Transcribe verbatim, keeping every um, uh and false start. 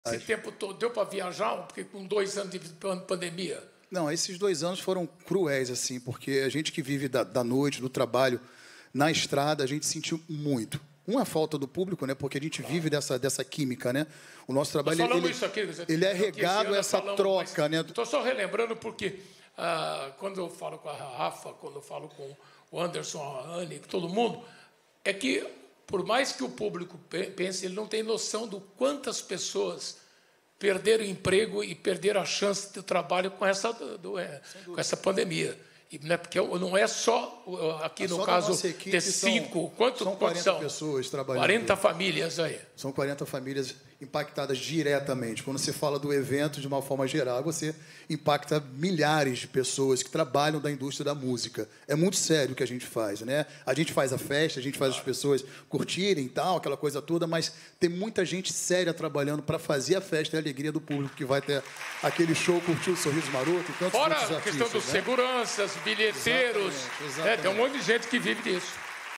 Esse tempo todo deu para viajar? Porque com dois anos de pandemia... Não, esses dois anos foram cruéis, assim, porque a gente que vive da, da noite, do trabalho, na estrada, a gente sentiu muito. Uma falta do público, né? Porque a gente vive dessa, dessa química, né? O nosso trabalho, ele, isso aqui, ele é regado a essa falamos, troca, né? Estou só relembrando porque ah, quando eu falo com a Rafa, quando eu falo com o Anderson, a Anne, todo mundo, é que, por mais que o público pense, ele não tem noção do quantas pessoas perderam o emprego e perderam a chance de trabalho com essa, do, é, com essa pandemia. E, né, porque não é só, aqui no só caso, de cinco... São, quanto, são quarenta são? pessoas trabalhando. quarenta famílias aí. São quarenta famílias impactadas diretamente. Quando você fala do evento de uma forma geral, você impacta milhares de pessoas que trabalham da indústria da música. É muito sério o que a gente faz, né? A gente faz a festa, a gente faz as pessoas curtirem e tal, aquela coisa toda, mas tem muita gente séria trabalhando para fazer a festa e a alegria do público que vai ter aquele show, curtir o Sorriso Maroto e tantos Fora outros a questão artistas, dos né? seguranças, bilheteiros, Exatamente, exatamente. É, tem um monte de gente que vive disso.